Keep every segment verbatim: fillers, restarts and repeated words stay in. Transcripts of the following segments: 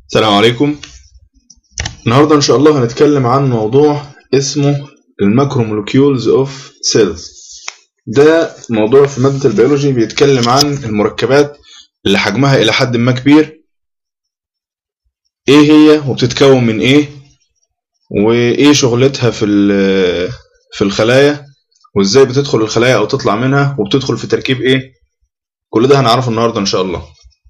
السلام عليكم. النهارده ان شاء الله هنتكلم عن موضوع اسمه الماكرومولكيولز اوف سيلز. ده موضوع في مادة البيولوجي بيتكلم عن المركبات اللي حجمها الى حد ما كبير، ايه هي وبتتكون من ايه وايه شغلتها في في الخلايا وازاي بتدخل الخلايا او تطلع منها وبتدخل في تركيب ايه. كل ده هنعرفه النهارده ان شاء الله.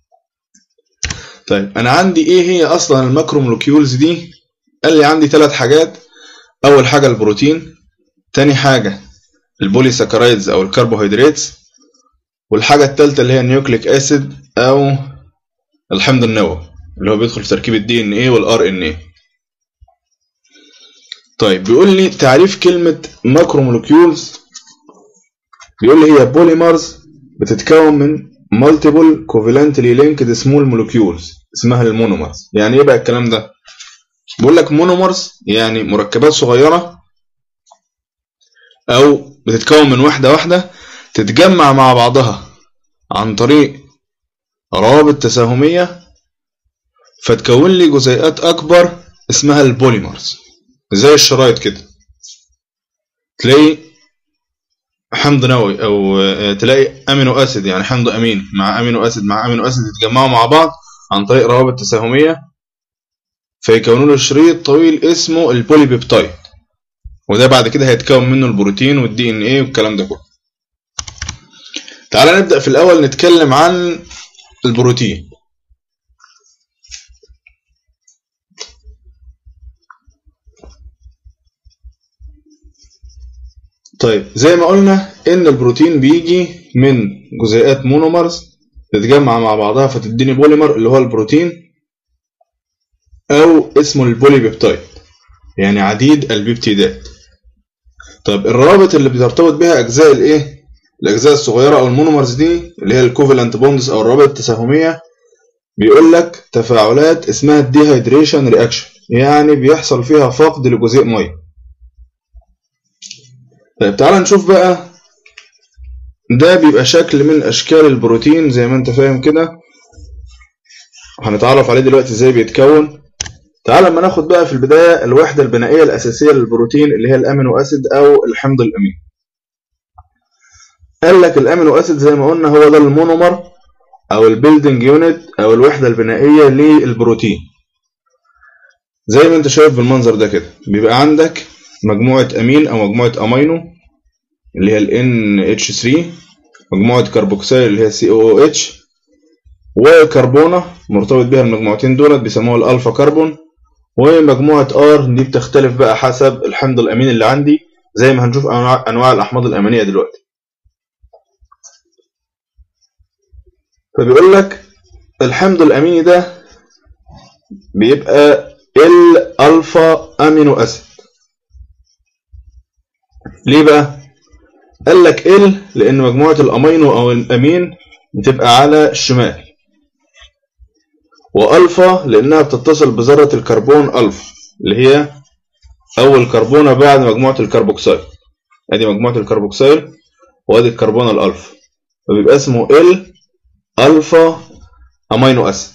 طيب انا عندي ايه هي اصلا الماكرومولكيولز دي؟ قال لي عندي ثلاث حاجات. اول حاجه البروتين، تاني حاجه البوليساكرايدز او الكربوهيدرات، والحاجه الثالثه اللي هي النيوكليك اسيد او الحمض النووي اللي هو بيدخل في تركيب الدي ان ايه والار ان ايه. طيب بيقول لي تعريف كلمه ماكرومولكيولز، بيقول لي هي بوليمرز بتتكون من multiple covalently linked small molecules اسمها المونومرز. يعني ايه بقى الكلام ده؟ بيقول لك مونومرز يعني مركبات صغيره او بتتكون من وحده واحده تتجمع مع بعضها عن طريق روابط تساهميه فتكون لي جزيئات اكبر اسمها البوليمرز. زي الشرايط كده، تلاقي حمض نووي او تلاقي امينو اسيد، يعني حمض امين مع امينو اسيد مع امينو اسيد يتجمعوا مع بعض عن طريق روابط تساهميه فيكونوا له شريط طويل اسمه البوليبيبتايد، وده بعد كده هيتكون منه البروتين والدي ان ايه والكلام ده كله. تعالى نبدا في الاول نتكلم عن البروتين. طيب زي ما قلنا ان البروتين بيجي من جزيئات مونومرز تتجمع مع بعضها فتديني بوليمر اللي هو البروتين، او اسمه البوليبيبتايد يعني عديد البيبتيدات. طيب الروابط اللي بترتبط بها اجزاء الايه الاجزاء الصغيره او المونومرز دي اللي هي الكوفالنت بوندز او الروابط التساهميه، بيقول لك تفاعلات اسمها الديهايدريشن رياكشن، يعني بيحصل فيها فقد لجزيء ميه. طيب تعالى نشوف بقى، ده بيبقى شكل من اشكال البروتين زي ما انت فاهم كده، هنتعرف عليه دلوقتي ازاي بيتكون. تعال لما ناخد بقى في البداية الوحدة البنائية الأساسية للبروتين اللي هي الأمينو أسيد أو الحمض الأمين. قال لك الأمينو أسيد زي ما قلنا هو ده المونومر أو البيلدنج يونت أو الوحدة البنائية للبروتين. زي ما أنت شايف بالمنظر ده كده، بيبقى عندك مجموعة أمين أو مجموعة أمينو اللي هي ال إن إتش ثري، مجموعة كربوكسيل اللي هي سي أو أو إتش، وكربونة مرتبط بها المجموعتين دولت بيسموها الألفا كربون، ومجموعة R دي بتختلف بقى حسب الحمض الأمين اللي عندي زي ما هنشوف أنواع, أنواع الأحماض الأمينية دلوقتي. فبيقول لك الحمض الأميني ده بيبقى الألفا أمينو أسيد. ليه بقى؟ قال لك ال لأن مجموعة الأمينو أو الأمين بتبقى على الشمال، وألفا لأنها بتتصل بذرة الكربون ألفا اللي هي أول كربونة بعد مجموعة الكربوكسيل. أدي مجموعة الكربوكسيل وأدي الكربونة الألفا، فبيبقى اسمه ال ألفا أمينو أسيد.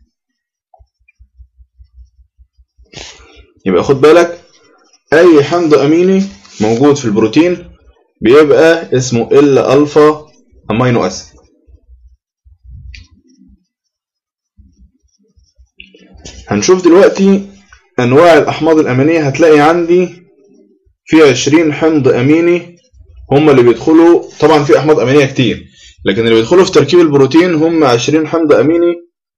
يبقى خد بالك أي حمض أميني موجود في البروتين بيبقى اسمه ال ألفا أمينو أسيد. هنشوف دلوقتي أنواع الأحماض الأمينية. هتلاقي عندي في عشرين حمض أميني هم اللي بيدخلوا، طبعا في أحماض أمينية كتير لكن اللي بيدخلوا في تركيب البروتين هم عشرين حمض أميني.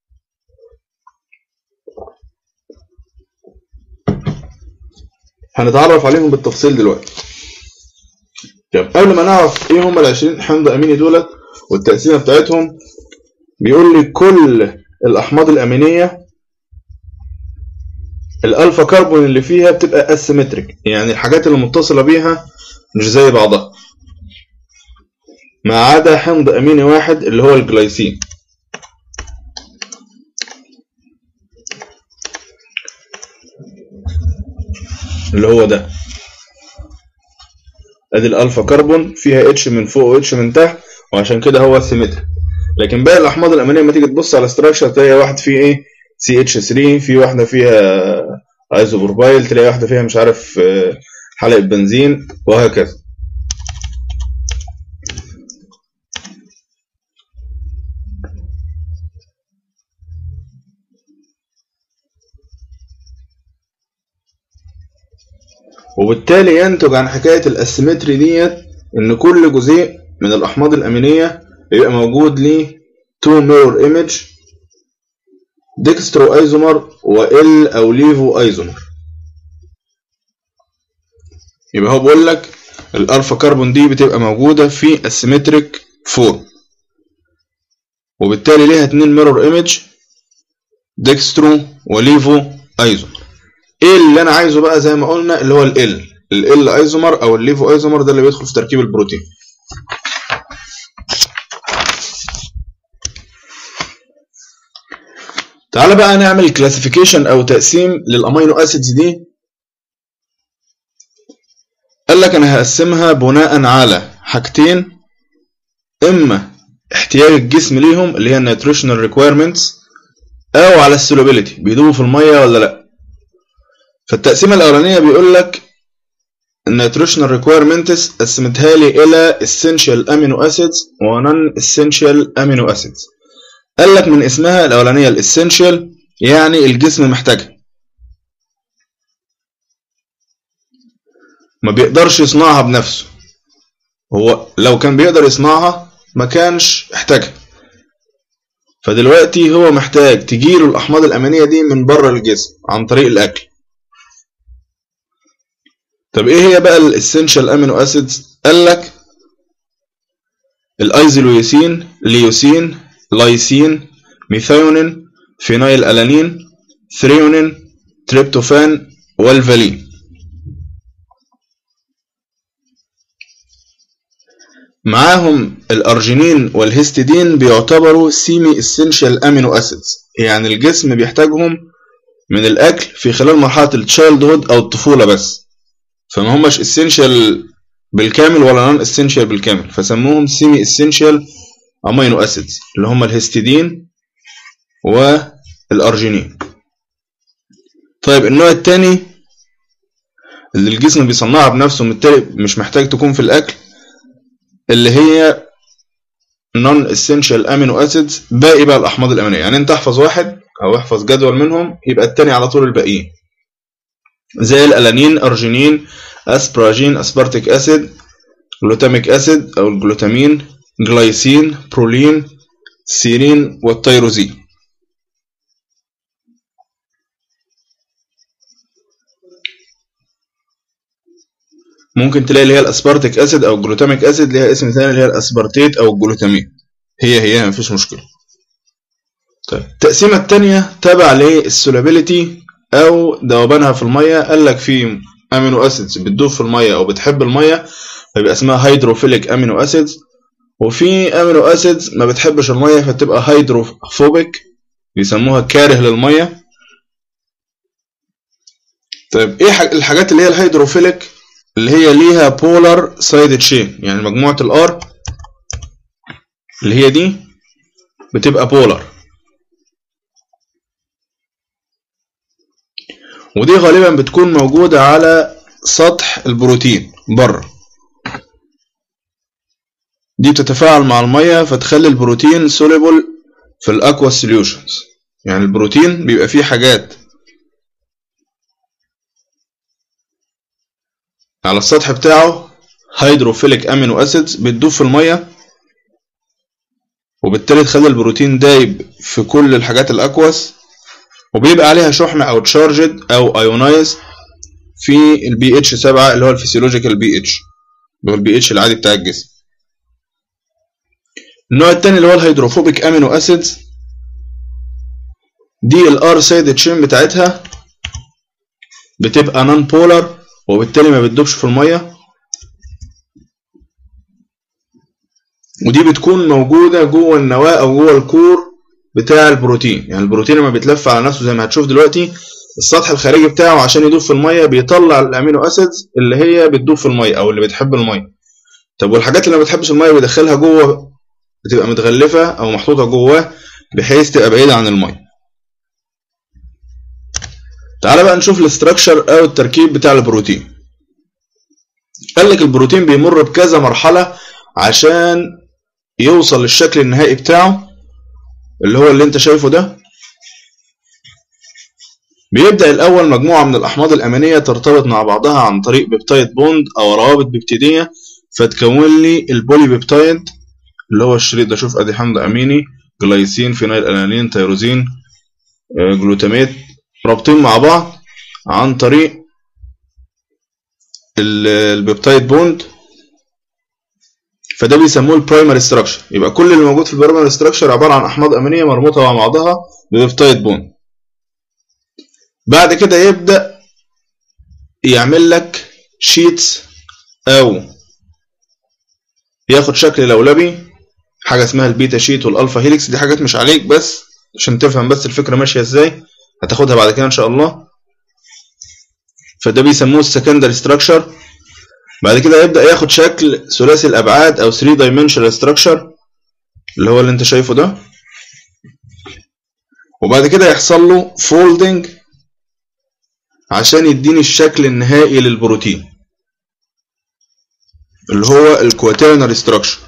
هنتعرف عليهم بالتفصيل دلوقتي. قبل ما نعرف ايه هم ال عشرين حمض أميني دولت والتقسيمة بتاعتهم، بيقول لي كل الأحماض الأمينية الألفا كربون اللي فيها بتبقى اسيمتريك، يعني الحاجات اللي متصلة بيها مش زي بعضها، ما عدا حمض أميني واحد اللي هو الجلايسين. اللي هو ده، ادي الألفا كربون فيها اتش من فوق واتش من تحت، وعشان كده هو سيمتريك. لكن باقي الأحماض الأمينية لما تيجي تبص على الاستراكشر تلاقي واحد فيه ايه سي اتش ثري، في واحده فيها ايزوبروبايل، تلاقي واحده فيها مش عارف حلقه بنزين، وهكذا. وبالتالي ينتج عن حكايه الاسيمتري ديت ان كل جزيء من الاحماض الامينيه يبقى موجود ليه تو ميرور ايمج، ديكسترو ايزومر وال او ليفو ايزومر. يبقى هو بيقول لك الالفا كربون دي بتبقى موجوده في اسيمتريك فورم، وبالتالي ليها اتنين ميرور ايمج، ديكسترو وليفو ايزومر. ايه اللي انا عايزه بقى زي ما قلنا اللي هو ال ال ايزومر او الليفو ايزومر، ده اللي بيدخل في تركيب البروتين. تعالى بقى نعمل كلاسيفيكيشن او تقسيم للامينو اسيدز دي. قال لك انا هقسمها بناء على حاجتين، اما احتياج الجسم ليهم اللي هي النيوتريشنال ريكويرمنتس، او على السولوبيليتي بيدوبوا في الميه ولا لا. فالتقسيمه الاولانيه بيقول لك النيوتريشنال ريكويرمنتس قسمتها لي الى essential amino acids و non essential amino acids. قال لك من اسمها الاولانيه الاسينشال يعني الجسم محتاجها، ما بيقدرش يصنعها بنفسه، هو لو كان بيقدر يصنعها ما كانش احتاجها، فدلوقتي هو محتاج تجيله الاحماض الامينيه دي من بره الجسم عن طريق الاكل. طب ايه هي بقى الاسينشال امينو اسيدز؟ قال لك الايزوليوسين، ليوسين، لايسين، ميثيونين، فينايل الانين، ثريونين، تريبتوفان، والفالين. معاهم الارجينين والهيستidine بيعتبروا سيمي اسينشال امينو اسيدز، يعني الجسم بيحتاجهم من الاكل في خلال مرحله التشايلد هود او الطفوله بس، فما هماش اسينشال بالكامل ولا نون اسينشال بالكامل، فسموهم سيمي اسينشال امينو اسيدز اللي هم الهيستidine والارجينين. طيب النوع الثاني اللي الجسم بيصنعها بنفسه وبالتالي مش محتاج تكون في الاكل، اللي هي non essential amino acids، باقي بقى الاحماض الامينيه. يعني انت احفظ واحد او احفظ جدول منهم يبقى التاني على طول الباقيين، زي الالانين، ارجينين، اسبراجين، اسبارتيك اسيد، جلوتاميك اسيد او الجلوتامين، جلايسين، برولين، سيرين، والتيروزين. ممكن تلاقي اللي هي الاسبارتيك اسيد او الجلوتاميك اسيد ليها اسم ثاني اللي هي الاسبارتيت او الجلوتامين، هي هي مفيش مشكله. طيب التقسيمه الثانيه تابع للسولابيليتي او ذوبانها في الميه. قال لك في امينو اسيدز بتدوب في الميه او بتحب الميه فبيبقى اسمها هيدروفيليك امينو اسيدز، وفي امينو اسيدز ما بتحبش الميه فتبقى هيدروفوبيك بيسموها كاره للميه. طيب ايه الحاجات اللي هي الهيدروفيليك؟ اللي هي ليها بولار سايد تشين، يعني مجموعة الار اللي هي دي بتبقى بولار، ودي غالبا بتكون موجودة على سطح البروتين بره، دي بتتفاعل مع المية فتخلي البروتين soluble في الاكوا سوليوشنز. يعني البروتين بيبقى فيه حاجات على السطح بتاعه هيدروفيليك امينو اسيدز بتدوب في الميه، وبالتالي تخلي البروتين دايب في كل الحاجات الاكواس، وبيبقى عليها شحنه او تشارجد او ايونايز في البي اتش سبعة اللي هو الفسيولوجيكال بي اتش اللي هو البي اتش العادي بتاع الجسم. النوع الثاني اللي هو الهيدروفوبيك امينو اسيدز، دي الار سايد تشين بتاعتها بتبقى نون بولار وبالتالي ما بتدوبش في الميه، ودي بتكون موجوده جوه النواه او جوه الكور بتاع البروتين. يعني البروتين لما بيتلف على نفسه زي ما هتشوف دلوقتي السطح الخارجي بتاعه عشان يدوب في الميه بيطلع الامينو اسيدز اللي هي بتدوب في الميه او اللي بتحب الميه. طب والحاجات اللي ما بتحبش الميه بيدخلها جوه، بتبقى متغلفه او محطوطه جواه بحيث تبقى بعيده عن الميه. تعالى بقى نشوف الاستراكشر او التركيب بتاع البروتين. قال لك البروتين بيمر بكذا مرحلة عشان يوصل للشكل النهائي بتاعه اللي هو اللي انت شايفه ده. بيبدأ الأول مجموعة من الأحماض الأمينية ترتبط مع بعضها عن طريق بيبتايد بوند أو روابط بيبتيدية فتكون لي البولي بيبتايد اللي هو الشريط ده. شوف أدي حمض أميني، جلايسين، فينايل ألانين، تيروزين، جلوتاميت، رابطين مع بعض عن طريق البيبتايد بوند، فده بيسموه البرايمري ستراكشر. يبقى كل اللي موجود في البرايمري ستراكشر عبارة عن أحماض أمينية مربوطة مع بعضها ببيبتايد بوند. بعد كده يبدأ يعمل لك شيتس أو ياخد شكل لولبي، حاجة اسمها البيتا شيت والألفا هيليكس. دي حاجات مش عليك بس عشان تفهم بس الفكرة ماشية ازاي، هتاخدها بعد كده إن شاء الله. فده بيسموه السكندري ستراكشر. بعد كده يبدأ ياخد شكل ثلاثي الأبعاد أو ثري دايمنشنال ستراكشر اللي هو اللي انت شايفه ده. وبعد كده يحصل له فولدنج عشان يديني الشكل النهائي للبروتين اللي هو الكواترنري ستراكشر.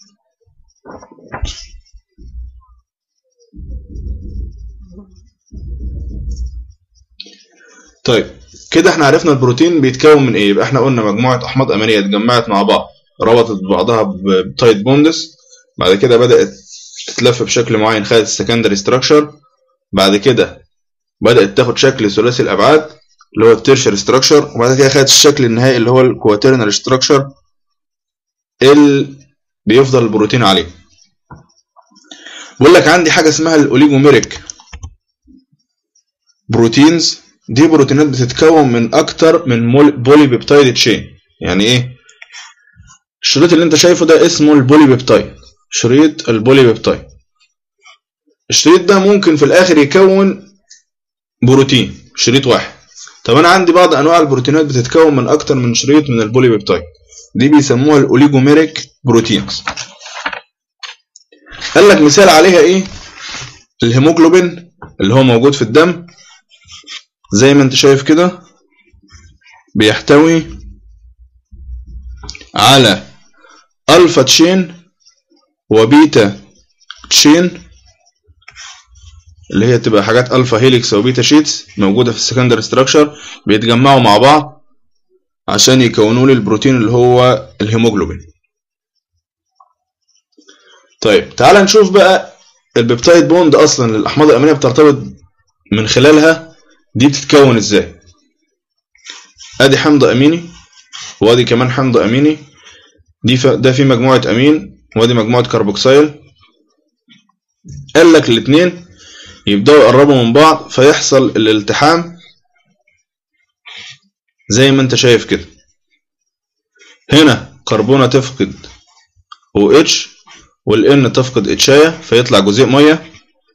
طيب كده احنا عرفنا البروتين بيتكون من ايه. يبقى احنا قلنا مجموعة احماض امينية اتجمعت مع بعض ربطت ببعضها بتايد بوندس، بعد كده بدأت تتلف بشكل معين خدت السكندري ستراكشر، بعد كده بدأت تاخد شكل ثلاثي الابعاد اللي هو التيرشري ستراكشر، وبعد كده خدت الشكل النهائي اللي هو الكواترنري ستراكشر اللي بيفضل البروتين عليه. بقول لك عندي حاجة اسمها الاوليجوميريك بروتينز. دي بروتينات بتتكون من اكتر من بولي بيبتايد تشين. يعني ايه؟ الشريط اللي انت شايفه ده اسمه البولي بيبتايد، شريط البولي بيبتايد. الشريط ده ممكن في الاخر يكون بروتين شريط واحد. طب انا عندي بعض انواع البروتينات بتتكون من اكتر من شريط من البولي بيبتايد، دي بيسموها الاوليجوميريك بروتينز. قال لك مثال عليها ايه؟ الهيموجلوبين اللي هو موجود في الدم زي ما انت شايف كده، بيحتوي على الفا تشين وبيتا تشين اللي هي تبقى حاجات الفا هيليكس وبيتا شيتس موجوده في السكندري ستراكشر، بيتجمعوا مع بعض عشان يكونوا لي البروتين اللي هو الهيموجلوبين. طيب تعال نشوف بقى البيبتايد بوند اصلا للاحماض الامينيه بترتبط من خلالها دي بتتكون ازاي. ادي حمض اميني وادي كمان حمض اميني، دي ف... ده في مجموعه امين وادي مجموعه كربوكسيل. قال لك الاثنين يبداوا يقربوا من بعض فيحصل الالتحام زي ما انت شايف كده. هنا كربونه تفقد او اتش والان تفقد اتشايه فيطلع جزيء ميه،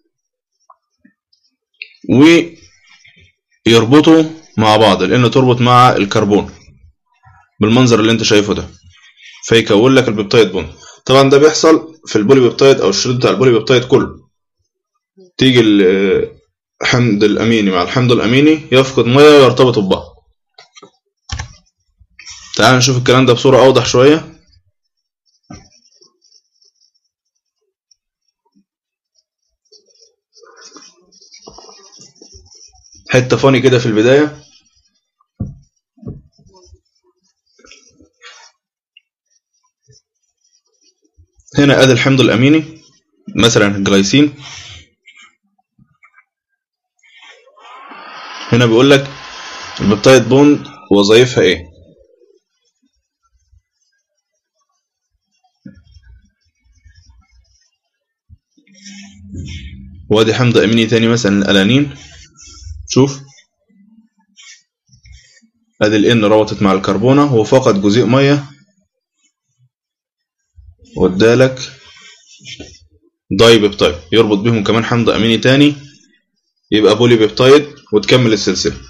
ويربطوا مع بعض الان تربط مع الكربون بالمنظر اللي انت شايفه ده فيكون لك البيبتايد بوند. طبعا ده بيحصل في البولي بيبتايد او الشريط بتاع البولي بيبتايد كله. تيجي الحمض الاميني مع الحمض الاميني يفقد ميه ويرتبطوا ببعض. تعال نشوف الكلام ده بصورة اوضح شوية. حتة فاني كده في البداية. هنا ادي الحمض الاميني مثلا الجلايسين، هنا بيقول لك البيبتايد بوند وظائفها ايه. وادي حمض اميني تاني مثلا الالانين، شوف ادي الان ربطت مع الكربونه وفقد جزيء ميه وادالك داي بيبتايد يربط بيهم كمان حمض اميني تاني يبقى بولي بيبتايد وتكمل السلسله.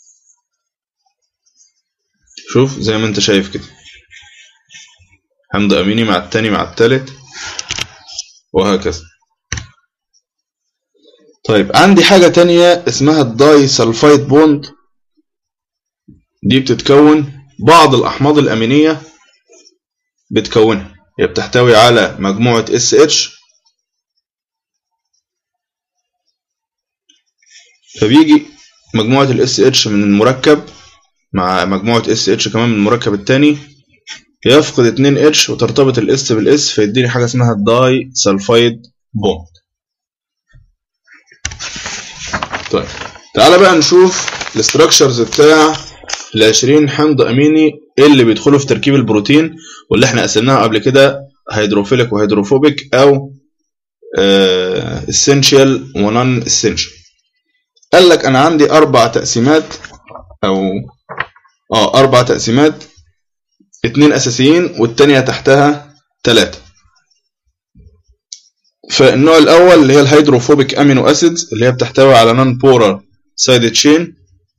شوف زي ما انت شايف كده حمض اميني مع التاني مع التالت وهكذا. طيب عندي حاجة تانية اسمها الداي سلفايد بوند. دي بتتكون بعض الأحماض الأمينية بتكونها، هي بتحتوي على مجموعة اس اتش، فبيجي مجموعة الاس اتش من المركب مع مجموعة اس اتش كمان من المركب التاني، يفقد اتنين اتش وترتبط الاس بالاس فيديني حاجة اسمها الداي سلفايد بوند. طيب تعالى بقى نشوف الاستراكشرز بتاع ال عشرين حمض اميني اللي بيدخلوا في تركيب البروتين، واللي احنا قسمناها قبل كده هيدروفيليك وهيدروفوبيك او اسينشال ونون اسينشال. قال لك انا عندي اربع تقسيمات او اه اربع تقسيمات، اتنين اساسيين والتانية تحتها تلاتة. فالنوع الاول اللي هي الهيدروفوبيك امينو اسيدز اللي هي بتحتوي على نون بولار سايد تشين.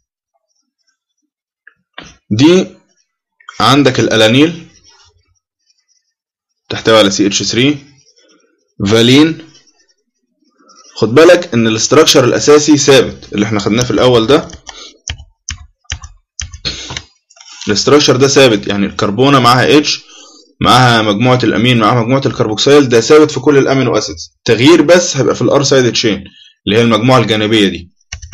دي عندك الالانيل تحتوي على سي اتش ثلاثة، فالين. خد بالك ان الاستراكشر الاساسي ثابت اللي احنا خدناه في الاول ده، الاستراكشر ده ثابت، يعني الكربونه معاها اتش معاها مجموعه الامين معاها مجموعه الكربوكسيل، ده ثابت في كل الامينو اسيدز، تغيير بس هيبقى في الار سايد تشين اللي هي المجموعه الجانبيه دي.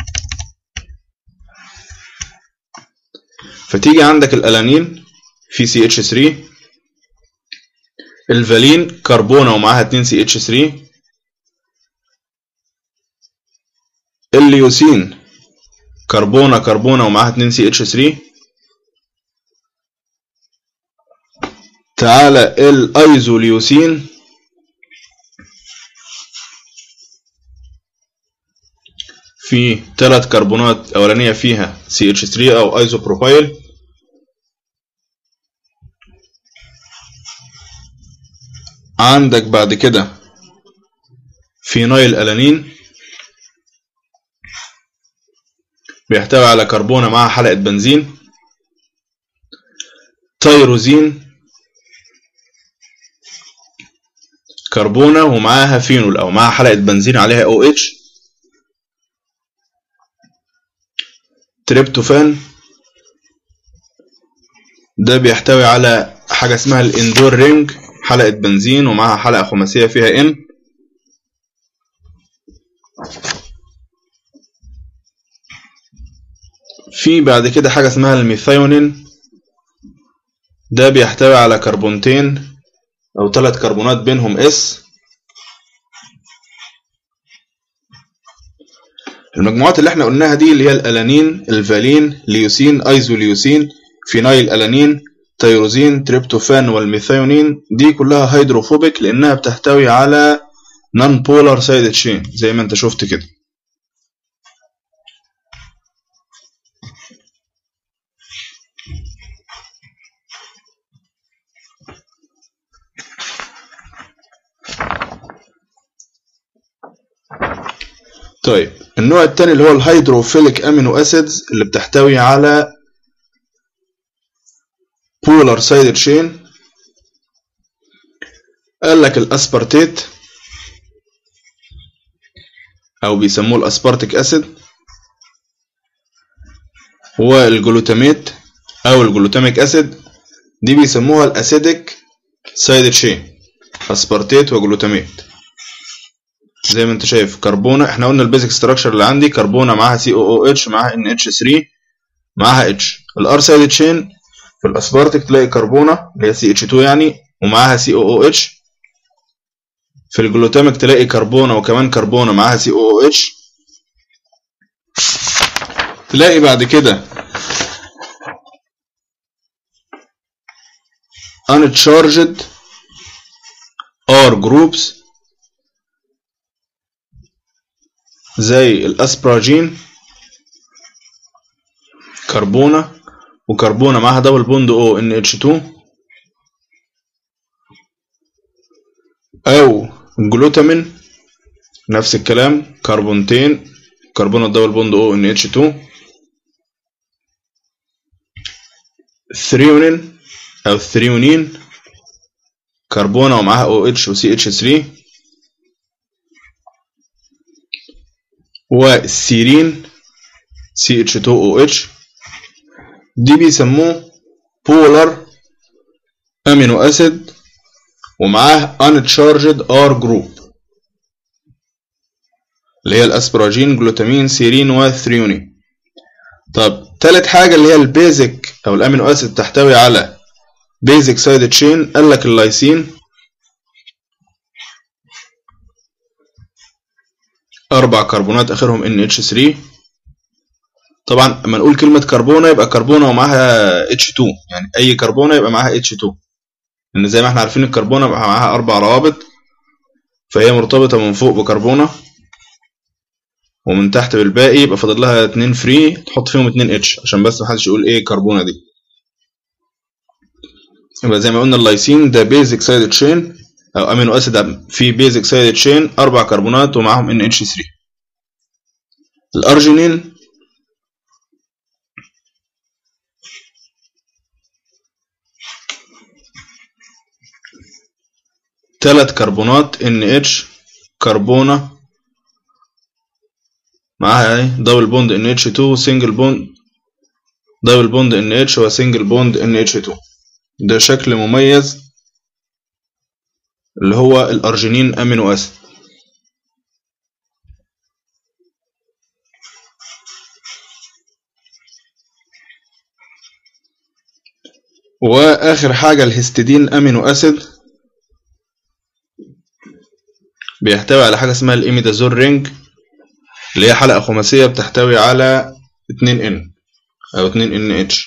فتيجي عندك الالانين في سي اتش ثلاثة، الفالين كربونه ومعاها اتنين سي اتش ثلاثة، الليوسين كربونه كربونه ومعاها اتنين سي اتش ثلاثة. تعالى الايزوليوسين في ثلاث كربونات اولانيه فيها سي اتش ثلاثة او ايزوبروبايل. عندك بعد كده فينايل الانين بيحتوي على كربونه مع حلقه بنزين. تيروزين كربونه ومعاها فينول او معاها حلقه بنزين عليها او اتش. تريبتوفان ده بيحتوي على حاجه اسمها الاندور رينج، حلقه بنزين ومعاها حلقه خماسيه فيها ان. في بعد كده حاجه اسمها الميثايونين، ده بيحتوي على كربونتين او ثلاث كربونات بينهم اس. المجموعات اللي احنا قلناها دي اللي هي الالانين، الفالين، ليوسين، ايزوليوسين، فينايل الانين، تيروزين، تريبتوفان والميثايونين، دي كلها هيدروفوبيك لانها بتحتوي على نون بولار سايد تشين زي ما انت شفت كده. طيب النوع الثاني اللي هو الهيدروفيليك امينو اسيدز اللي بتحتوي على بولار سايد تشين. قال لك الاسبارتيت او بيسموه الاسبارتيك اسيد، والجلوتاميت او الجلوتاميك اسيد، دي بيسموها الاسيديك سايد تشين، اسبارتيت وجلوتاميت. زي ما انت شايف كربونه، احنا قلنا البيزك ستراكشر اللي عندي كربونه معاها سي او او اتش معاها ان اتش ثلاثة معاها اتش. الار سايد تشين في الاسبارتيك تلاقي كربونه اللي هي سي اتش اتنين يعني ومعاها سي او او اتش. في الجلوتاميك تلاقي كربونه وكمان كربونه معاها سي او او اتش. تلاقي بعد كده uncharged R groups زي الاسبراجين، كربونه وكربونه معاها دبل بوند او ان اتش اتنين، او جلوتامين نفس الكلام كربونتين كربونه دبل بوند او ان اتش اتنين. ثريونين او ثريونين كربونه ومعاها او اتش وسي اتش ثلاثة. والسيرين سي اتش اتنين او اتش، دي بيسموه بولار امينو اسيد ومعاه uncharged R جروب اللي هي الاسبراجين جلوتامين سيرين والثريونين. طب تالت حاجة اللي هي البيزك او الامينو اسيد تحتوي على بيزك سايد تشين، قال لك اللايسين اربع كربونات اخرهم ان اتش ثلاثة. طبعا لما نقول كلمة كربونة يبقى كربونة ومعاها اتش اتنين، يعني اي كربونة يبقى معاها اتش اتنين، لان زي ما احنا عارفين الكربونة يبقى معاها اربع روابط، فهي مرتبطة من فوق بكربونة ومن تحت بالباقي، يبقى فاضل لها اتنين فري تحط فيهم اتنين اتش عشان بس محدش يقول ايه كربونة دي. يبقى زي ما قلنا اللايسين ده بيزك سايد تشين او امينو اسيد فيه بيزك سايد تشين اربع كربونات ومعاهم ان اتش ثلاثة. الارجينين تلات كربونات ان اتش كربونة معاها ايه دبل بوند ان اتش اتنين وسنجل بوند دبل بوند ان اتش وسنجل بوند ان اتش اتنين. ده شكل مميز اللي هو الارجينين امينو اسيد. واخر حاجة الهستidine امينو اسيد بيحتوي على حاجة اسمها الاميدازول رينج اللي هي حلقة خماسية بتحتوي على اتنين ان او اتنين ان اتش.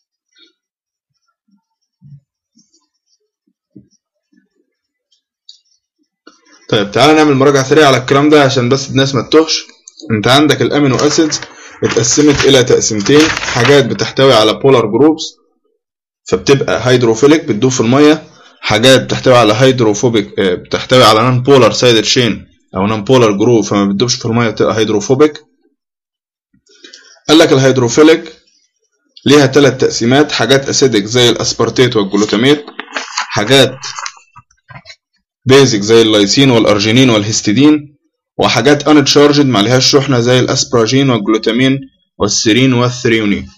طيب تعالى نعمل مراجعة سريعة على الكلام ده عشان بس الناس ما تتوهش. انت عندك الامينو اسيدز اتقسمت الى تقسيمتين، حاجات بتحتوي على بولار جروبس فبتبقى هيدروفيليك بتدوب في الميه، حاجات بتحتوي على هيدروفوبيك بتحتوي على نون بولار سايد تشين او نون بولار جروب فما بتدوبش في الميه بتبقى هيدروفوبيك. قال لك الهيدروفيليك ليها ثلاث تقسيمات، حاجات اسيدك زي الاسبارتيت والجلوتاميت، حاجات بيزك زي اللايسين والارجينين والهستidine، وحاجات uncharged ما عليهاش شحنه زي الاسبراجين والجلوتامين والسيرين والثريونين.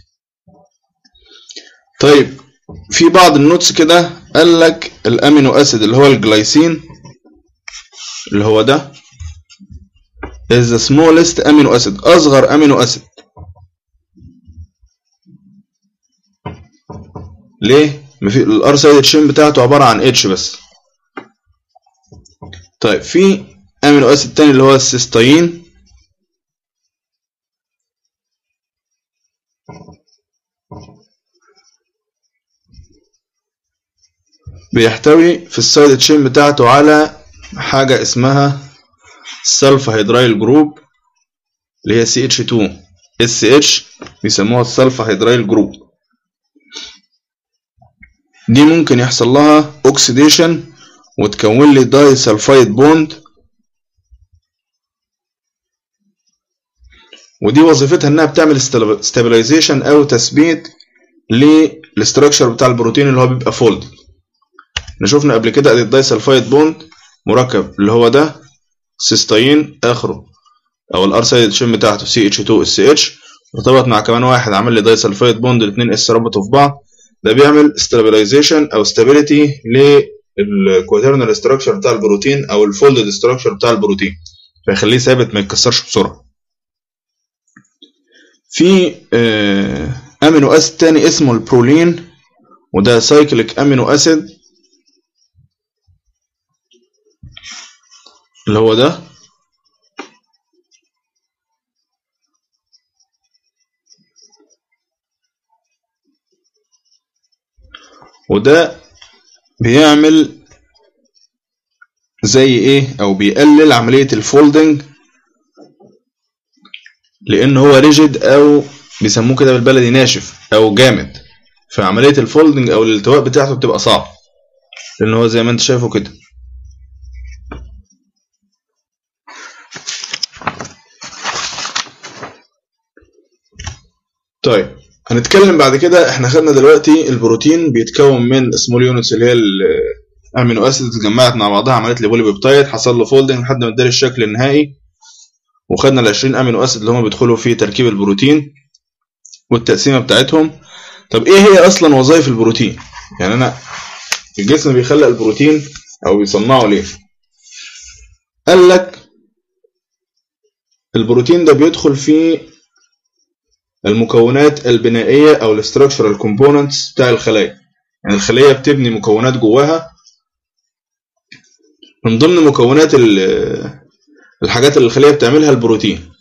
طيب في بعض النوتس كده قال لك الامينو اسيد اللي هو الجلايسين اللي هو ده is the smallest amino acid اصغر امينو اسيد. ليه؟ الار سايد تشين بتاعته عباره عن اتش بس. طيب في امينو اسيد تاني اللي هو السيستاين بيحتوي في السايد تشين بتاعته على حاجة اسمها السلفا هيدرايل جروب اللي هي سي اتش اتنين اس اتش بيسموها السلفا هيدرايل جروب. دي ممكن يحصل لها اوكسيديشن وتكون لي داي سلفايد بوند، ودي وظيفتها انها بتعمل ستابلايزيشن او تثبيت للاستراكشر بتاع البروتين اللي هو بيبقى فولد. احنا شفنا قبل كده ادي الداي سلفايد بوند مركب اللي هو ده سيستاين اخره او الار سايد تشين بتاعته سي اتش اتنين اس اتش ارتبط مع كمان واحد عمل لي داي سلفايد بوند، الاثنين اس ربطوا في بعض، ده بيعمل ستابلايزيشن او ستابيليتي للكواترنال ستراكشر بتاع البروتين او الفولدد ستراكشر بتاع البروتين فيخليه ثابت ما يتكسرش بسرعه. في امينو اسيد تاني اسمه البرولين وده سايكليك امينو اسيد اللي هو ده، وده بيعمل زي ايه او بيقلل عملية الفولدنج لان هو ريجيد او بيسموه كده بالبلدي ناشف او جامد، فعملية الفولدنج او الالتواء بتاعته بتبقى صعب لان هو زي ما انت شايفه كده. طيب هنتكلم بعد كده، احنا خدنا دلوقتي البروتين بيتكون من سمول يونتس اللي هي الامينو اسيد اتجمعت مع بعضها عملت لي بولي بيبتايد حصل له فولدنج لحد ما اداني الشكل النهائي، وخدنا ال عشرين امينو اسيد اللي هم بيدخلوا في تركيب البروتين والتقسيمه بتاعتهم. طب ايه هي اصلا وظائف البروتين؟ يعني انا الجسم بيخلق البروتين او بيصنعه ليه؟ قال لك البروتين ده بيدخل في المكونات البنائيه او الاستراكشرال كومبوننتس بتاع الخلايا. يعني الخليه بتبني مكونات جواها، من ضمن مكونات الحاجات اللي الخليه بتعملها البروتين.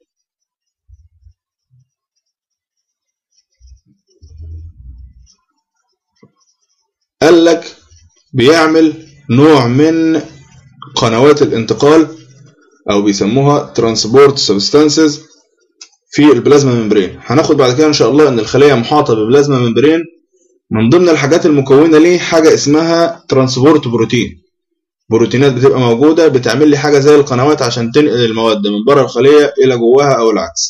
قال لك بيعمل نوع من قنوات الانتقال او بيسموها ترانسبورت سبستانسز في البلازما ممبرين. هناخد بعد كده ان شاء الله ان الخليه محاطه ببلازما ممبرين، من ضمن الحاجات المكونه ليه حاجه اسمها ترانسبورت بروتين. بروتينات بتبقى موجوده بتعمل لي حاجه زي القنوات عشان تنقل المواد من بره الخليه الى جواها او العكس.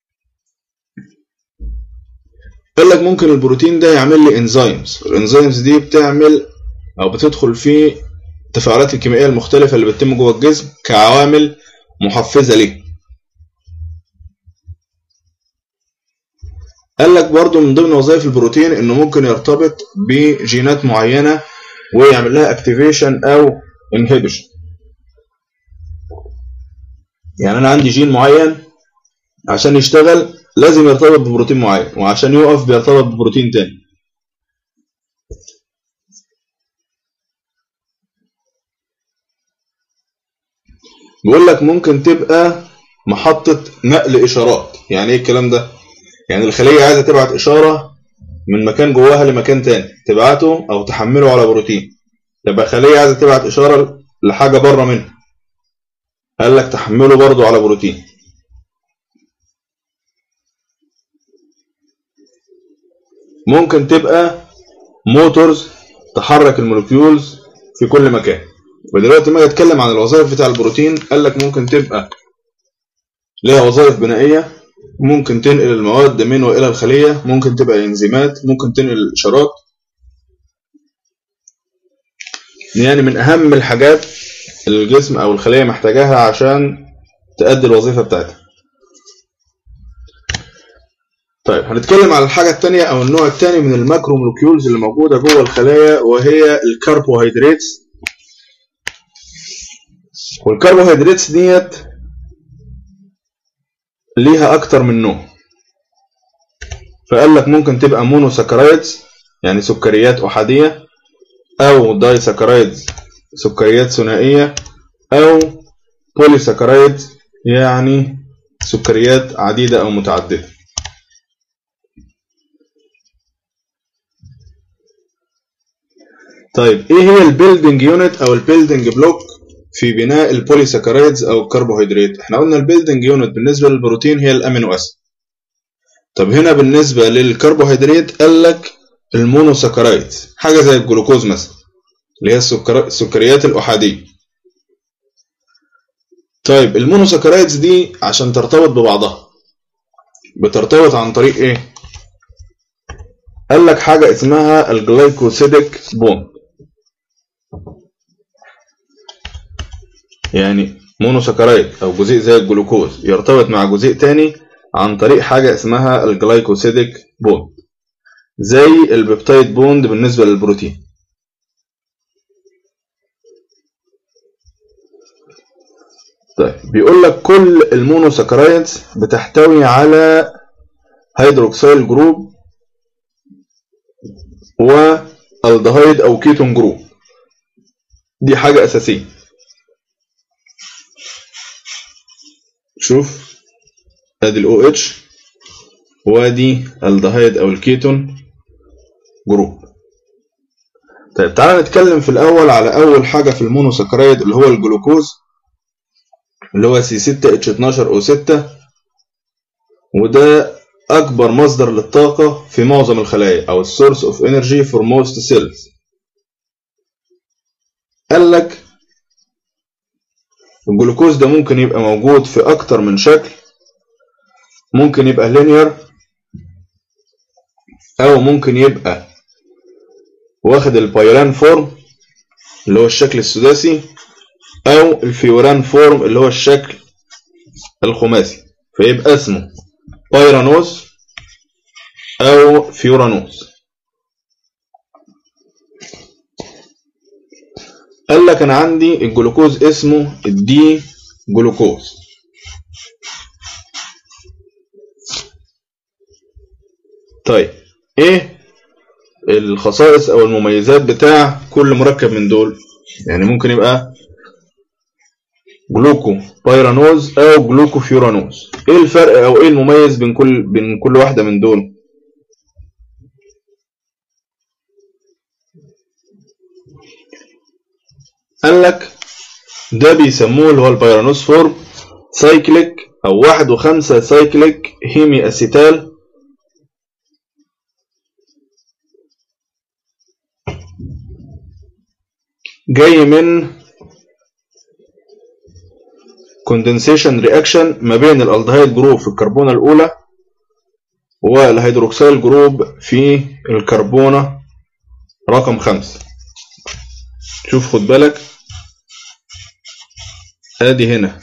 قال لك ممكن البروتين ده يعمل لي انزيمز، الانزيمز دي بتعمل او بتدخل في التفاعلات الكيميائيه المختلفه اللي بتتم جوه الجسم كعوامل محفزه ليه. قال لك برضو من ضمن وظائف البروتين انه ممكن يرتبط بجينات معينه ويعمل لها اكتيفيشن او انهبيشن. يعني انا عندي جين معين عشان يشتغل لازم يرتبط ببروتين معين، وعشان يقف بيرتبط ببروتين تاني. بيقول لك ممكن تبقى محطة نقل اشارات. يعني ايه الكلام ده؟ يعني الخلية عايزة تبعت اشارة من مكان جواها لمكان تاني، تبعته او تحمله على بروتين. يبقى خلية عايزة تبعت اشارة لحاجة بره منها، قال لك تحمله برضو على بروتين. ممكن تبقى موتورز تحرك المولكيولز في كل مكان. ودلوقتي ما اتكلم عن الوظائف بتاع البروتين، قال لك ممكن تبقى ليها وظائف بنائيه، ممكن تنقل المواد من والى الخليه، ممكن تبقى انزيمات، ممكن تنقل الاشارات. يعني من اهم الحاجات اللي الجسم او الخليه محتاجاها عشان تؤدي الوظيفه بتاعتها. طيب هنتكلم على الحاجه الثانيه او النوع الثاني من الماكرو مولكيولز اللي موجوده جوه الخلايا، وهي الكربوهيدراتس. والكربوهيدراتس ديت ليها اكتر من نوع. فقال لك ممكن تبقى مونوساكرايدز يعني سكريات احاديه، او داي ساكرايدز سكريات ثنائيه، او بوليساكرايدز يعني سكريات عديده او متعدده. طيب ايه هي البيلدنج يونت او البيلدنج بلوك في بناء البوليساكرايدز او الكربوهيدرات؟ احنا قلنا البيلدنج يونت بالنسبه للبروتين هي الامينو اسيد. طب هنا بالنسبه للكربوهيدرات قال لك المونوساكرايدز، حاجه زي الجلوكوز مثلا اللي هي السكر... السكريات الاحاديه. طيب المونوساكرايدز دي عشان ترتبط ببعضها بترتبط عن طريق ايه؟ قال لك حاجه اسمها الجلايكوسيديك بوند. يعني مونوساكرايد او جزيء زي الجلوكوز يرتبط مع جزيء تاني عن طريق حاجه اسمها الجلايكوسيديك بوند، زي البيبتايد بوند بالنسبه للبروتين. طيب بيقول لك كل المونوساكرايدز بتحتوي على هيدروكسيل جروب والدهايد او كيتون جروب، دي حاجه اساسيه. شوف ادي الاو اتش وادي الدهايد او الكيتون جروب. طيب تعالى نتكلم في الاول على اول حاجه في المونوساكرايد اللي هو الجلوكوز، اللي هو سي ستة اتش اتناشر او ستة، وده اكبر مصدر للطاقه في معظم الخلايا او السورس اوف انرجي فور موست سيلز. قال لك الجلوكوز ده ممكن يبقى موجود في اكتر من شكل، ممكن يبقى لينير او ممكن يبقى واخد البايران فورم اللي هو الشكل السداسي، او الفيوران فورم اللي هو الشكل الخماسي، فيبقى اسمه بايرانوز أو فيورانوز. قال لك أنا عندي الجلوكوز اسمه الدي جلوكوز. طيب إيه الخصائص أو المميزات بتاع كل مركب من دول؟ يعني ممكن يبقى جلوكو بايرانوز أو جلوكو فيورانوز. إيه الفرق أو إيه المميز بين كل بين كل واحدة من دول؟ قال لك ده بيسموه اللي هو البايرانوز فورم سايكليك أو واحد وخمسة سايكليك هيمي أسيتال، جاي من كوندنسيشن رياكشن ما بين الالدهايد جروب في الكربونة الأولى والهيدروكسيل جروب في الكربونة رقم خمسة. شوف خد بالك، ادي هنا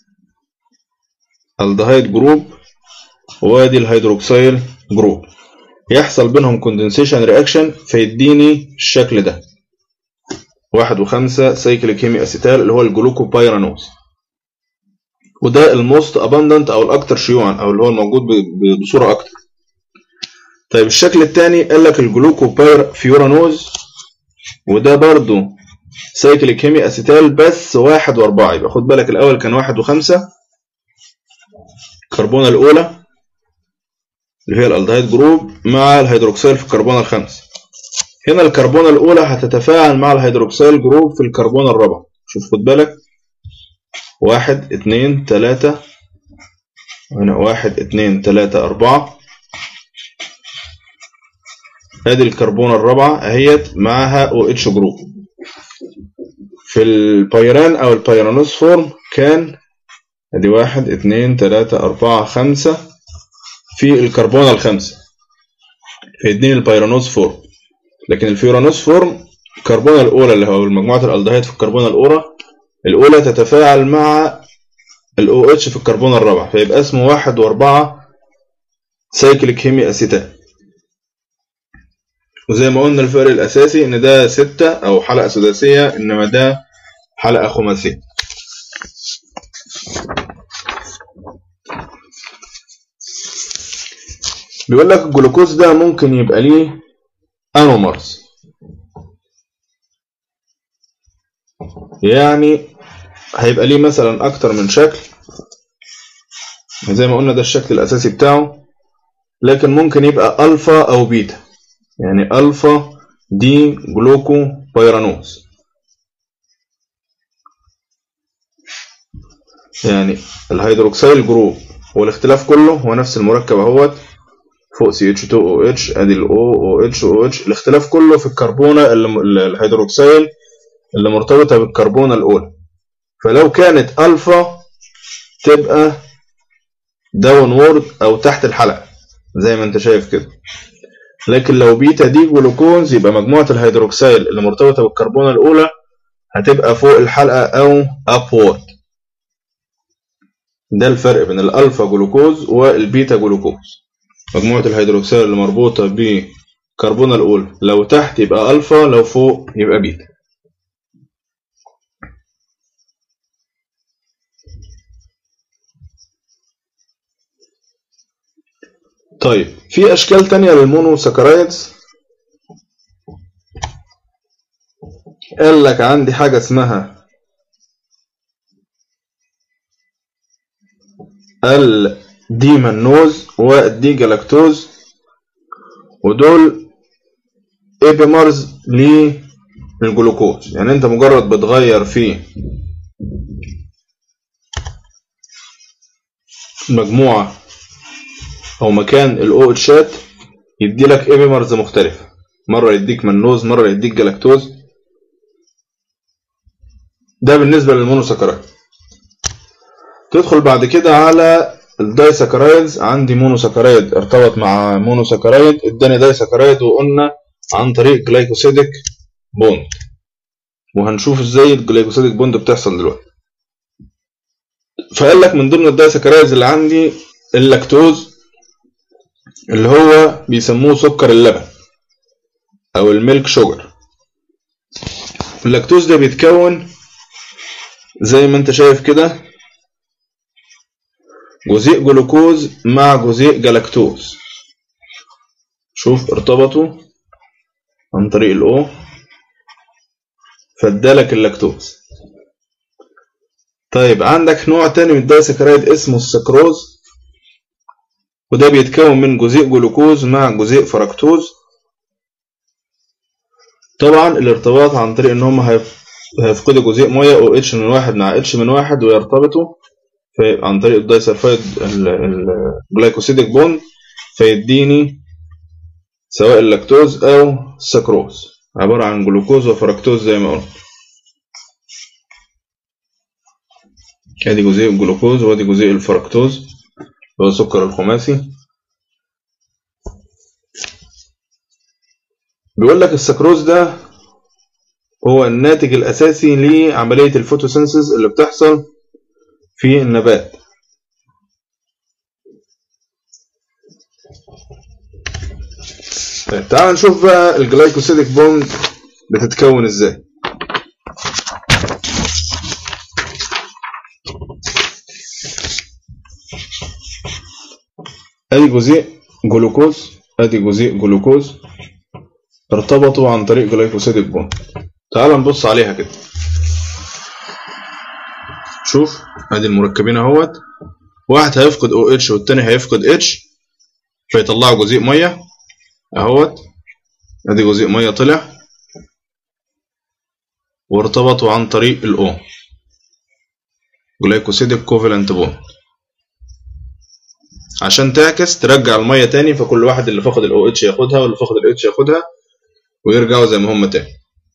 الدهايد جروب وادي الهيدروكسيل جروب، يحصل بينهم كوندنسيشن رياكشن فيديني الشكل ده واحد وخمسة سايكليك هيمي أسيتال اللي هو الجلوكو بايرانوز، وده الموست اباندنت او الاكثر شيوعا او اللي هو الموجود بصورة اكتر. طيب الشكل الثاني قال لك الجلوكو باير فيورانوز، وده برضو سايكليك هيمي أسيتال بس واحد واربعة. يبقى خد بالك الاول كان واحد وخمسة الكربونة الاولى اللي هي الالدهايد جروب مع الهيدروكسيل في الكربونة الخامسة. هنا الكربونة الأولى هتتفاعل مع الهيدروكسيل جروب في الكربونة الرابعة. شوف خد بالك، واحد اتنين تلاتة، هنا واحد اتنين تلاتة أربعة، ادي الكربونة الرابعة اهيت معها او اتش جروب. في البايران أو البايرانوز فورم كان ادي واحد اتنين تلاتة أربعة خمسة في الكربونة الخامسة فيديني البايرانوز فورم. لكن الفيورانوز فورم الكربونة الأولى اللي هو مجموعة الألدهايد في الكربونة الأولى الأولى تتفاعل مع ال او اتش في الكربونة الرابعة، فيبقى اسمه واحد واربعة سايكليك هيمي أسيتال. وزي ما قلنا الفرق الأساسي إن ده ستة أو حلقة سداسية إنما ده حلقة خماسية. بيقول لك الجلوكوز ده ممكن يبقى ليه انومرز، يعني هيبقى ليه مثلا اكتر من شكل، زي ما قلنا ده الشكل الاساسي بتاعه، لكن ممكن يبقى الفا او بيتا، يعني الفا دي جلوكو بايرانوز، يعني الهيدروكسيل جروب هو الاختلاف كله هو نفس المركب اهوت فوق سي اتش اتنين او اتش ادي الاو او اتش او اتش، الاختلاف كله في الكربونه اللي الهيدروكسيل اللي مرتبطه بالكربونه الاولى. فلو كانت الفا تبقى داون وورد او تحت الحلقه زي ما انت شايف كده، لكن لو بيتا دي جلوكوز يبقى مجموعه الهيدروكسيل اللي مرتبطه بالكربونه الاولى هتبقى فوق الحلقه او ابورد. ده الفرق بين الالفا جلوكوز والبيتا جلوكوز. مجموعه الهيدروكسيل اللي مربوطه بالكربونه الاولى لو تحت يبقى الفا، لو فوق يبقى بيتا. طيب في اشكال تانية للمونوساكرايدز. قال لك عندي حاجة اسمها الديمانوز والدي جلاكتوز، ودول ايبيمرز للجلوكوز. يعني انت مجرد بتغير في مجموعة او مكان الاو اتشات يدي لك ايبيمرز مختلفة، مرة يديك منوز مرة يديك جلاكتوز. ده بالنسبة للمونوساكرايد. تدخل بعد كده على الدايساكرايدز. عندي مونوساكرايد ارتبط مع مونوساكرايد اداني دايساكرايد، وقلنا عن طريق جلايكوسيديك بوند، وهنشوف ازاي الجلايكوسيديك بوند بتحصل دلوقتي. فقال لك من ضمن الدايسكرايدز اللي عندي اللاكتوز اللي هو بيسموه سكر اللبن او الميلك شوجر. اللاكتوز ده بيتكون زي ما انت شايف كده جزيء جلوكوز مع جزيء جلاكتوز. شوف ارتبطوا عن طريق الاو فادالك اللاكتوز. طيب عندك نوع تاني من الدايسكرايد اسمه السكروز، وده بيتكون من جزيء جلوكوز مع جزيء فركتوز. طبعا الارتباط عن طريق ان هم هيفقدوا جزيء ميه او اتش من واحد مع اتش من واحد ويرتبطوا عن طريق الدايسلفايد الجلايكوسيديك بوند فيديني سواء اللاكتوز او السكروز، عبارة عن جلوكوز وفركتوز زي ما قلنا. ادي جزيء الجلوكوز وادي جزيء الفركتوز هو السكر الخماسي. بيقول لك السكروز ده هو الناتج الاساسي لعملية الفوتوسينثيز اللي بتحصل في النبات. طيب تعال نشوف بقى الجلايكوسيديك بوند بتتكون ازاي. ادي جزيء جلوكوز ادي جزيء جلوكوز ارتبطوا عن طريق جلايكوسيديك بوند. تعال نبص عليها كده. شوف ادي المركبين اهوت، واحد هيفقد او اتش والتاني هيفقد اتش فيطلعوا جزيء ميه اهوت. ادي جزيء ميه طلع وارتبطوا عن طريق الاو جلايكوسيديك كوفالنت بوند عشان تعكس ترجع الميه تاني، فكل واحد اللي فقد الاو اتش ياخدها واللي فقد الاتش ياخدها ويرجعوا زي ما هم تاني.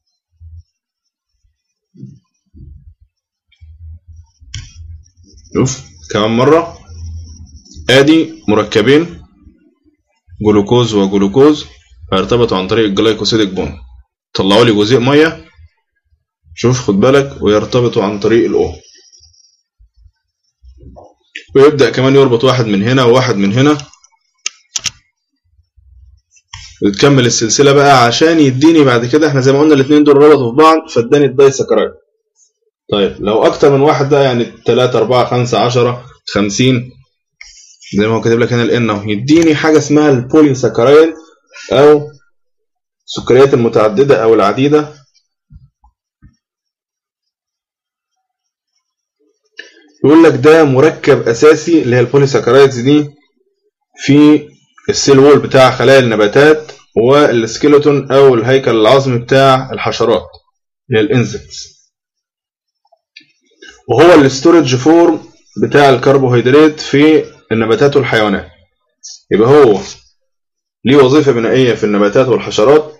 شوف كمان مره، ادي مركبين جلوكوز وجلوكوز هيرتبطوا عن طريق الجلايكوسيديك بوند طلعوا لي جزيء ميه. شوف خد بالك، ويرتبطوا عن طريق الاو ويبدأ كمان يربط واحد من هنا وواحد من هنا وتكمل السلسلة بقى عشان يديني بعد كده. احنا زي ما قلنا الاثنين دول ربطوا في بعض فاداني الدايسكرايد. طيب لو اكتر من واحد ده يعني تلاتة اربعة خمسة عشرة خمسين زي ما هو كاتب لك هنا الان اهو، يديني حاجة اسمها البوليسكرايد او السكريات المتعددة او العديدة. يقول لك ده مركب اساسي اللي هي البوليساكرايدز دي في السيل وول بتاع خلايا النباتات والسكيلتون او الهيكل العظمي بتاع الحشرات اللي هي الانسكتس، وهو الاستورج فورم بتاع الكربوهيدرات في النباتات والحيوانات. يبقى هو ليه وظيفة بنائية في النباتات والحشرات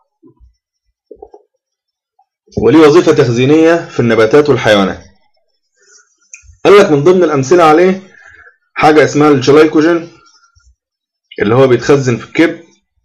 وليه وظيفة تخزينية في النباتات والحيوانات. قال لك من ضمن الأمثلة عليه حاجة اسمها الجلايكوجين اللي هو بيتخزن في الكبد.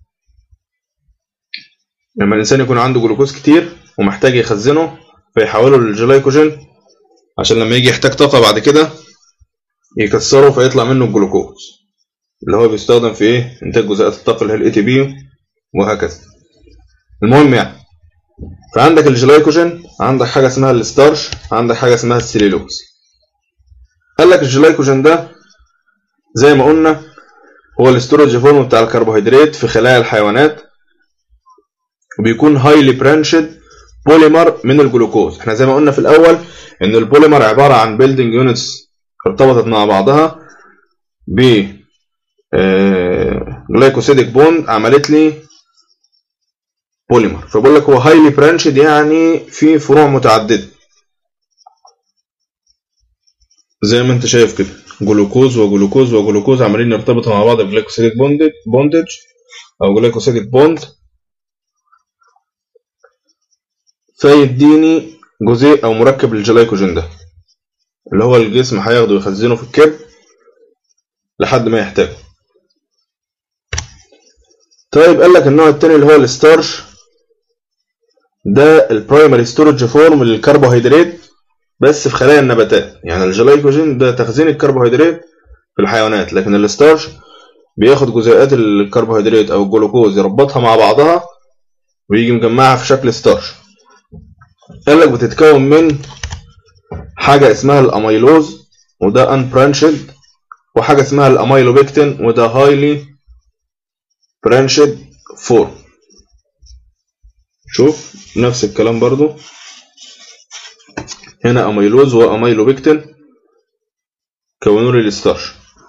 لما الإنسان يكون عنده جلوكوز كتير ومحتاج يخزنه فيحوله للجلايكوجين عشان لما يجي يحتاج طاقة بعد كده يكسره فيطلع منه الجلوكوز اللي هو بيستخدم في ايه؟ انتاج جزيئات الطاقة اللي هي الاي تي بي وهكذا. المهم يعني فعندك الجلايكوجين، عندك حاجة اسمها الستارش، عندك حاجة اسمها السليلوز. قال لك الجلايكوجين ده زي ما قلنا هو الاستورج فورم بتاع الكربوهيدرات في خلايا الحيوانات وبيكون هايلي برانشد بوليمر من الجلوكوز. احنا زي ما قلنا في الاول ان البوليمر عبارة عن بيلدينج يونتس ارتبطت مع بعضها ب جلايكوسيديك بوند عملت لي بوليمر. فبقول لك هو هايلي برانشد يعني في فروع متعددة زي ما انت شايف كده، جلوكوز وجلوكوز وجلوكوز عمالين يرتبطوا مع بعض بجلايكوسيديك بوندج او جلايكوسيديك بوند فيديني جزيء او مركب الجلايكوجين ده اللي هو الجسم هياخده ويخزنه في الكبد لحد ما يحتاجه. طيب قال لك النوع الثاني اللي هو الستارش، ده البرايمري ستورج فورم للكربوهيدرات بس في خلايا النباتات. يعني الجلايكوجين ده تخزين الكربوهيدرات في الحيوانات، لكن الستارش بياخد جزيئات الكربوهيدرات او الجلوكوز يربطها مع بعضها ويجي مجمعها في شكل ستارش. قال لك بتتكون من حاجه اسمها الاميلوز وده انبرانشد، وحاجه اسمها الاميلوبيكتين وده هايلي برانشد فورم. شوف نفس الكلام برضو، هنا اميلوز واميلوبيكتين كونوا لي الستارش.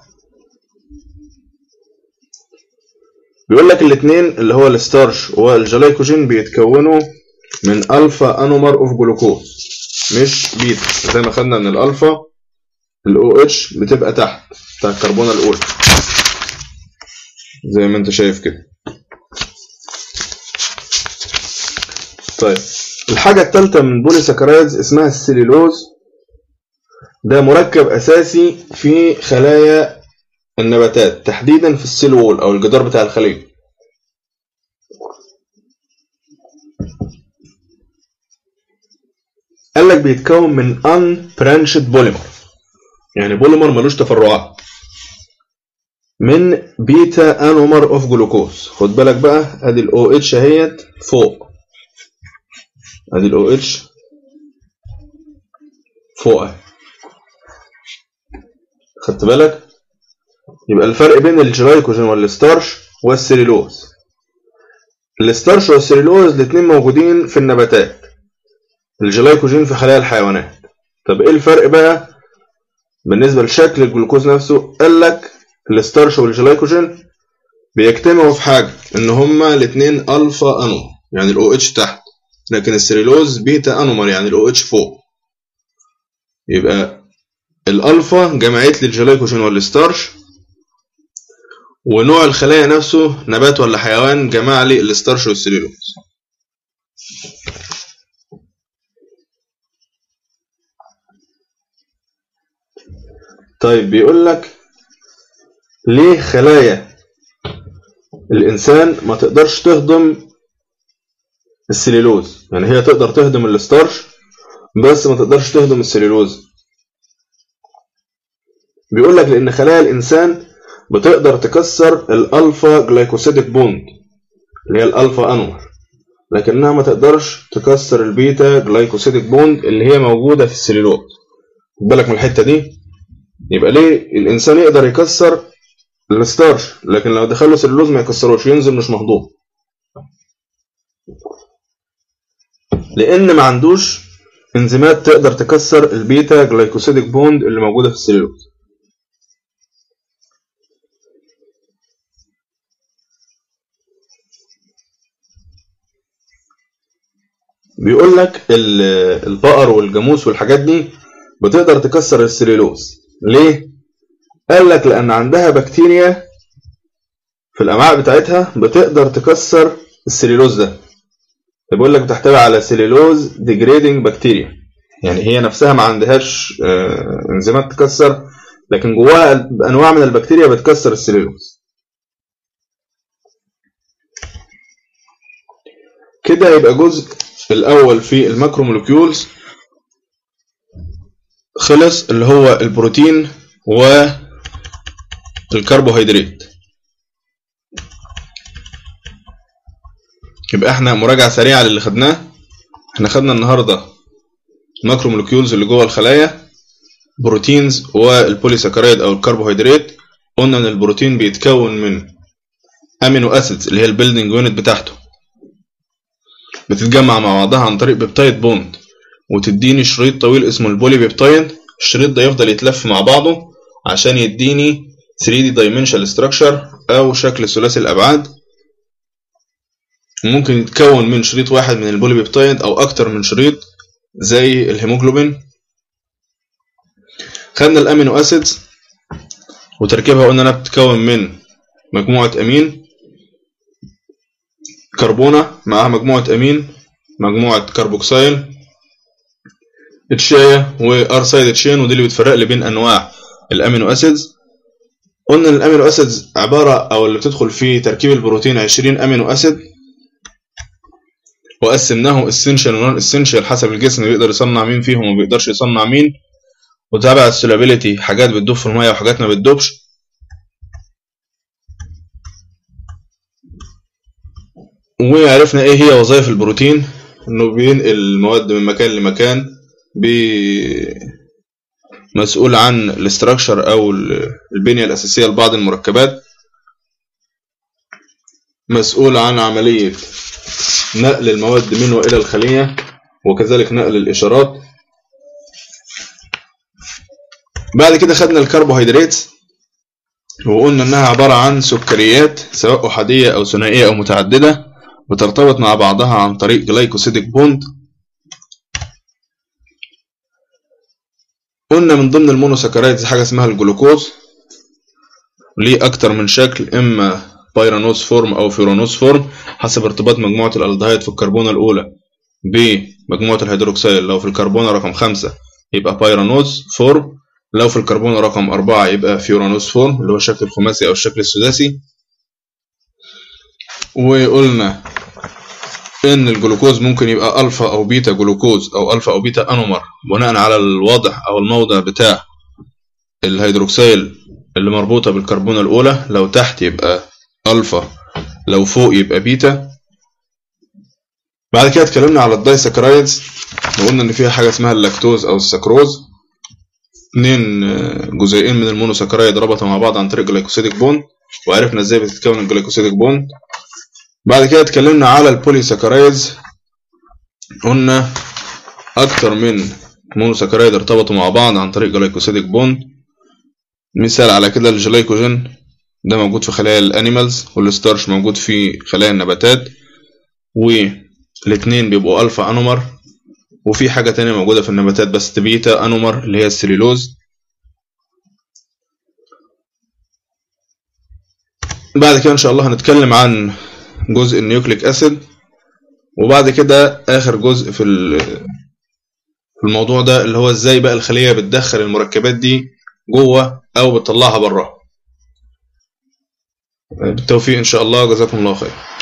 بيقول لك الاثنين اللي هو الستارش والجلايكوجين بيتكونوا من الفا انومر اوف جلوكوز مش بيتا، زي ما خدنا من الالفا الاو اتش بتبقى تحت بتاع الكربونه الاولى زي ما انت شايف كده. طيب الحاجه الثالثه من بوليساكرايدز اسمها السليلوز، ده مركب اساسي في خلايا النباتات تحديدا في السيل وول او الجدار بتاع الخليه. قال لك بيتكون من unbranched polymer، يعني بوليمر ملوش تفرعات، من بيتا انومر اوف جلوكوز. خد بالك بقى، ادي الاو اتش اهيت فوق، ادي الاو اتش فوق اهي، خدت بالك؟ يبقى الفرق بين الجلايكوجين والستارش والسليلوز. الستارش والسليلوز الاثنين موجودين في النباتات، الجلايكوجين في خلايا الحيوانات. طب ايه الفرق بقى بالنسبه لشكل الجلوكوز نفسه؟ قال لك الستارش والجلايكوجين بيجتمعوا في حاجه ان هما الاثنين الفا انومر يعني الاو اتش تحت، لكن السليلوز بيتا انومر يعني الاو اتش فوق. يبقى الالفا جمعت لي الجلايكوجين والستارش، ونوع الخلايا نفسه نبات ولا حيوان جمع لي الستارش والسليلوز. طيب بيقول لك ليه خلايا الانسان ما تقدرش تهضم السليلوز؟ يعني هي تقدر تهضم الستارش بس ما تقدرش تهضم السليلوز. بيقول لك لان خلايا الانسان بتقدر تكسر الالفا جلايكوسيديك بوند اللي هي الالفا انومر، لكنها ما تقدرش تكسر البيتا جلايكوسيديك بوند اللي هي موجوده في السليلوز. خد بالك من الحته دي. يبقى ليه الانسان يقدر يكسر الستارش لكن لو دخله سليلوز ما يكسروش، ينزل مش مهضوم؟ لان ما عندوش انزيمات تقدر تكسر البيتا جلايكوسيديك بوند اللي موجوده في السليلوز. بيقول لك البقر والجاموس والحاجات دي بتقدر تكسر السليلوز. ليه؟ قال لك لان عندها بكتيريا في الامعاء بتاعتها بتقدر تكسر السليلوز ده. بيقول لك بتحتوي على سليلوز ديجريدنج بكتيريا، يعني هي نفسها ما عندهاش انزيمات تكسر، لكن جواها انواع من البكتيريا بتكسر السليلوز. كده يبقى جزء الاول في الماكروموليكيولز خلص، اللي هو البروتين والكربوهيدرات. يبقى احنا مراجعة سريعة للي خدناه. احنا خدنا النهاردة الماكروموليكيولز اللي جوه الخلايا، بروتينز والبوليساكرايد او الكربوهيدرات. قلنا ان البروتين بيتكون من امينو اسيدز اللي هي البيلدنج يونت بتاعته، بتتجمع مع بعضها عن طريق بيبتايد بوند وتديني شريط طويل اسمه البولي بيبتايد. الشريط ده يفضل يتلف مع بعضه عشان يديني ثري دي dimensional structure او شكل ثلاثي الابعاد. ممكن يتكون من شريط واحد من البولي بيبتايد او اكتر من شريط زي الهيموجلوبين. خدنا الامينو اسيدز وتركيبها، قلنا انها بتتكون من مجموعة امين كربونة معاها مجموعة امين مجموعة كربوكسيل اتشاية وار سايد تشين، ودي اللي بتفرق لي بين انواع الامينو اسيدز. قلنا ان الامينو اسيدز عبارة او اللي بتدخل في تركيب البروتين عشرين امينو اسيد، وقسمناهم essential و non essential حسب الجسم بيقدر يصنع مين فيهم وما بيقدرش يصنع مين. وتابع السولابيليتي، حاجات بتدوب في الميه وحاجات ما بتدوبش. وعرفنا ايه هي وظائف البروتين، انه بينقل المواد من مكان لمكان، مسؤول عن الاستراكشر او البنية الاساسية لبعض المركبات، مسؤول عن عملية نقل المواد من والى الخلية، وكذلك نقل الاشارات. بعد كده خدنا الكربوهيدرات وقلنا انها عبارة عن سكريات سواء احادية او ثنائية او متعددة، بترتبط مع بعضها عن طريق جلايكوسيديك بوند. قلنا من ضمن المونوساكرايدز حاجة اسمها الجلوكوز، ليه اكتر من شكل، اما بايرانوز فورم او فيرانوز فورم حسب ارتباط مجموعة الالدهايد في الكربونة الاولى بمجموعة الهيدروكسيل. لو في الكربونة رقم خمسة يبقى بايرانوز فورم، لو في الكربونة رقم أربعة يبقى فيورانوز فورم اللي هو الشكل الخماسي او الشكل السداسي. وقلنا ان الجلوكوز ممكن يبقى الفا او بيتا جلوكوز او الفا او بيتا انومر بناء على الوضع او الموضع بتاع الهيدروكسيل اللي مربوطة بالكربونة الاولى، لو تحت يبقى الفا، لو فوق يبقى بيتا. بعد كده اتكلمنا على الدايساكرايدز وقلنا ان فيها حاجة اسمها اللاكتوز او السكروز، اتنين جزيئين من المونوساكرايد ربطوا مع بعض عن طريق جلايكوسيديك بوند، وعرفنا ازاي بتتكون الجلايكوسيديك بوند. بعد كده اتكلمنا على البوليساكرايدز، قلنا اكتر من مونوساكرايد ارتبطوا مع بعض عن طريق جلايكوسيديك بوند. مثال على كده الجلايكوجين ده موجود في خلايا الانيمالز، والستارش موجود في خلايا النباتات، والاثنين بيبقوا الفا انومر. وفي حاجة تانية موجودة في النباتات بس بيتا انومر اللي هي السليلوز. بعد كده ان شاء الله هنتكلم عن جزء النيوكليك اسيد، وبعد كده اخر جزء في في الموضوع ده اللي هو ازاي بقى الخلية بتدخل المركبات دي جوه او بتطلعها بره. بالتوفيق ان شاء الله، جزاكم الله خير.